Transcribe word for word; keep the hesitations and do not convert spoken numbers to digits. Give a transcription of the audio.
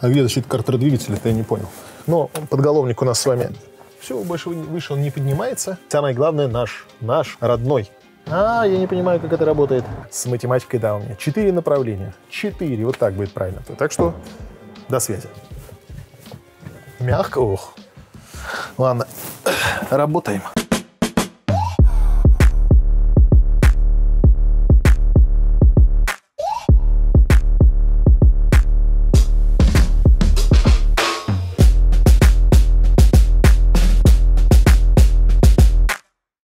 А где защита картера двигателя-то я не понял. Но подголовник у нас с вами все, больше выше он не поднимается. Самое главное, наш, наш родной. А, я не понимаю, как это работает. С математикой, да, у меня четыре направления. Четыре, вот так будет правильно. Так что, до связи. Мягко, ох. Ладно, работаем.